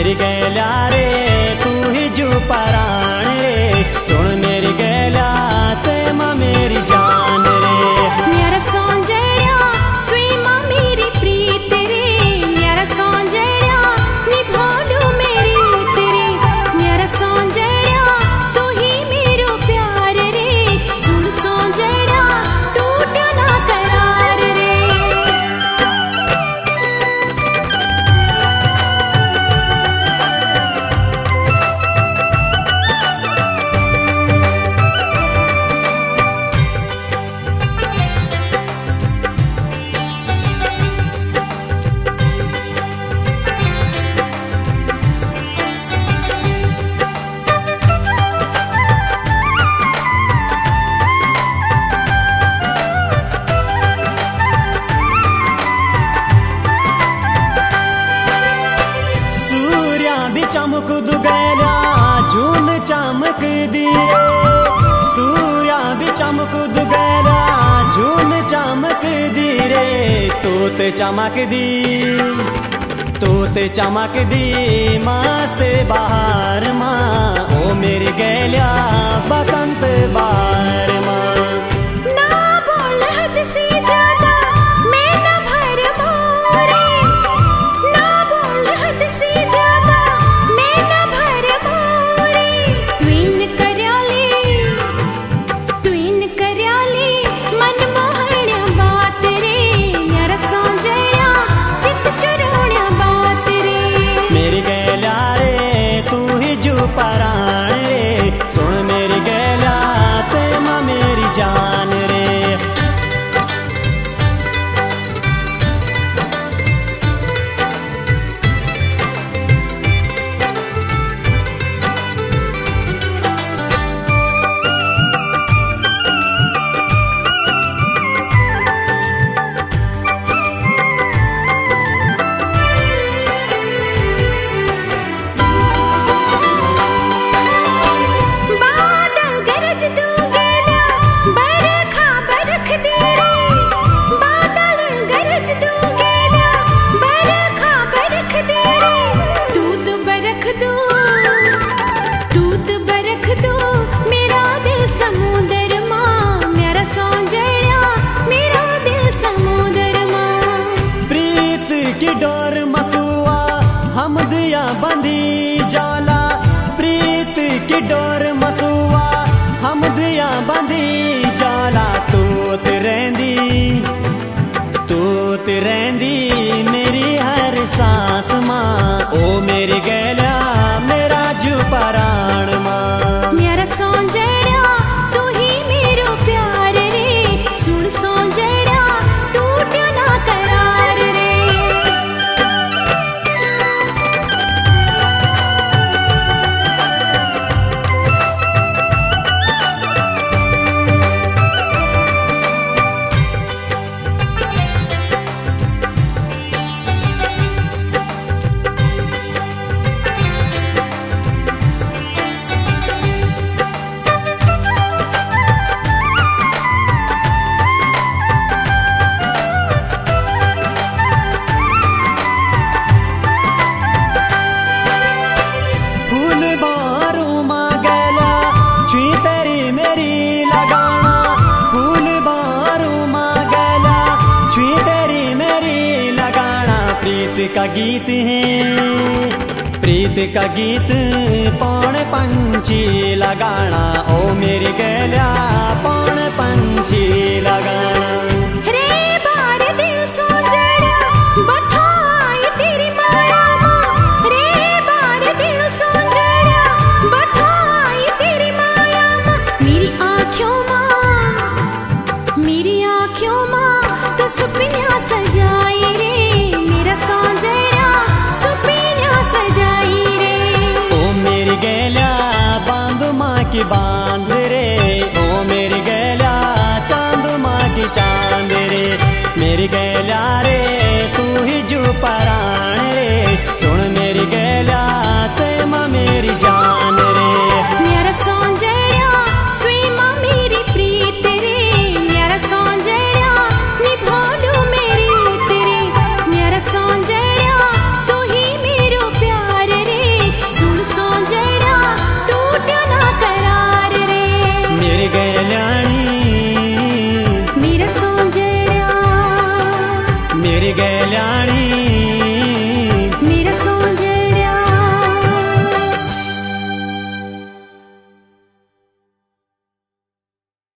मेरी गैला रे तू ही जो पराण रे, सुन मेरी गैला ते माँ मेरी जान रे। मेरा सौंजर्या तू माँ मेरी प्रीत रे, मेरा सौंजर्या निभालू मेरी तेरे, मेरा सौंजर्या तू ही मेरो प्यार रे, सुन सौंजर्या टूटा ना करार रे। चमक दुगैला जून चमक दी रे, सूर्या भी चमक दुगैला जून चमक दी रे, तोते चमक दी मस्त बहार माँ, ओ मेरी गैला बसंत बहार माँ। पराण रे, सुन मेरी गैला ते माँ मेरी जान रे। बंधी जाला प्रीत की डोर मसुआ, हम दिया बंधी जाला, तूत रैंदी मेरी हर सांस माँ, ओ मेरी गैला मेरा जो पराण माँ। मेरा सौंजर्या तू ही मेरो प्यार रे, सुन सौंजर्या टूटा ना करार रे। प्रीत का गीत पौन पंछी लगाना, ओ मेरी गैला पौन पंछी लगाना। रे बार दिन सौंजर्या बठाई तेरी माया माँ, रे बार दिन सौंजर्या बठाई तेरी माया माँ, मेरी आँखों माँ तो सपना सजाई रे, मेरा सौंजर्या सपना सजाई रे। ओ मेरी गैला बांध माँ की बांध रे, ओ मेरी गैला चांद माँ की चांद रे, मेरी गैला रे तू ही गैलाणी